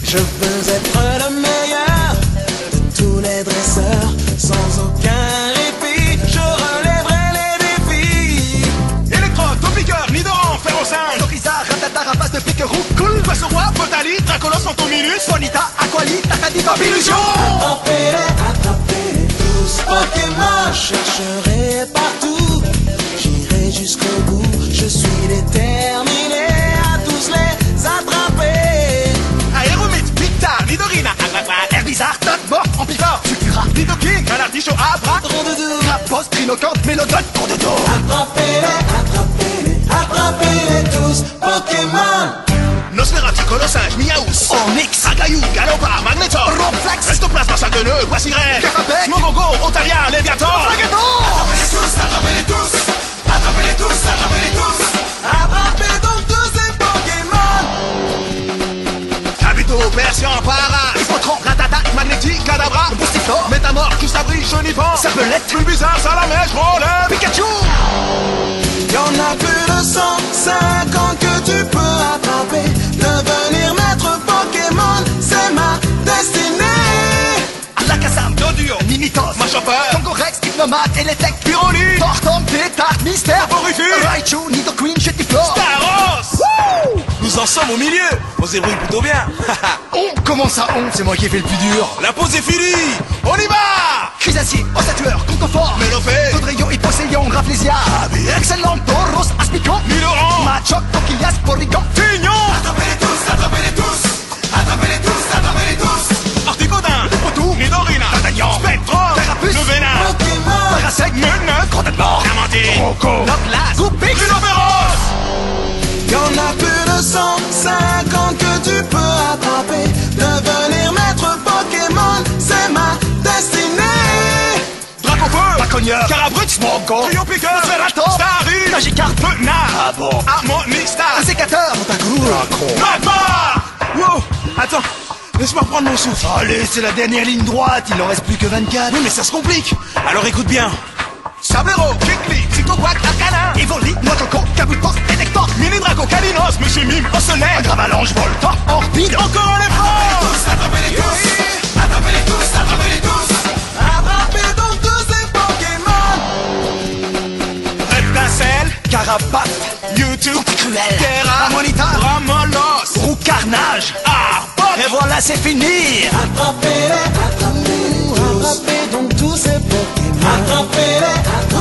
Je veux être le meilleur de tous les dresseurs, sans aucun répit, je relèverai les défis. Electro, top piqueur, Nidoran, Ferrosin, Lorisa, Ratata, rapace de pique roucoule. Face au roi, Potali, Dracolos, Fantominus, Bonita, Aquali, Tatadi, Illusion. Attrapez-les tous, Pokémon, je chercherai partout, j'irai jusqu'au bout, je suis déterminé à tous les attraper. Aéromite, Picta, Nidorina, Herbizarre, Totbo, Amphiphore, Sulfura, Nidoking, Galarticho, Abra, Crapos, Trinocorde, Mélodon, Condodo. Attrapez-les tous, Pokémon. Nosferatu, Colossinge, Miaous, Onyx, Agayou, Galopard, Magnetor, Ronflex, Restoplasma, Sac de Nœud, Poissirène, Carabec, Smogogo, Otaria, Léviator, Flagaton. Attrapez donc tous ces Pokémon. Kabuto, Persian, Para, Hippotron, Ratata, Magnétique, Kadabra, Boustiflore, Métamorphe, Custabri, Chenipan, Serpelette, Bulbizarre, Salamèche, Rolem, Pikachu. Y'en a plus de 150 que tu peux attraper. Devenir maître Pokémon, c'est ma destinée. Alakazam, Doduo, Mimitos, Machoper, Tongorex, Hypnomate, Eletec, Pyroli, Tortom, Tétard, Mystère, Vaporufus, Raichu, Nidoqueen, Jettiflore. Taros. Nous en sommes au milieu. On se débrouille plutôt bien. Comment ça, c'est moi qui ai fait le plus dur. La pause est finie. On y va. Chrysacier, Ossature, Concophore, Mélopée, Caudrillon, Hypocélion, Rafflesia, Excellent, Tauros, Aspicon, Nidoran, Machoc, Coquillas, Porygon, Tignon, Articodin, Potou, Nidorina, D'Artagnan, Spectrum, Terrapus, Levenin, Pokémon. Parasec, Meneuk, Grenade mort, Diamantine, Rocco, Noclas, Goupix, Rhinopéros. Y'en a plus de 150 que tu peux attraper. Devenir maître Pokémon, c'est ma destinée. Dracofeu, Bacogneur, Carabrux, Smogon, Trio Piqueur, Ferrator, Starry, Magikarp, Fenard, Ah bon, Harmonistar, Sécateur, Magmar. Wow, attends, laisse-moi prendre mon souffle. Allez, c'est la dernière ligne droite, il en reste plus que 24. Oui, mais ça se complique. Alors écoute bien. Sablero, Kikli, Psychoquack, Arcanin, Evoli, Noitoco, Kabutox, Elector, Mini Draco, Calinos, Monsieur Mime, Ocelaine, Gravalanche, Voltor, Orbide, encore un effort. Attrapez donc tous ces Pokémon. Reptacel, Carapace, YouTube, Cruel, Terra, Ramonita, Ramolos, Roux Carnage. Arbok, Et voilà, c'est fini. Attrapez donc tous ces Pokémon. Attrapez-les